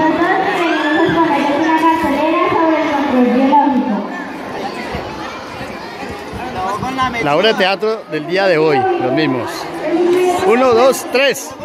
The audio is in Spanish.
venimos a ponerles una cartelera sobre el control biológico. La obra de teatro del día de hoy, los mismos. 1, 2, 3.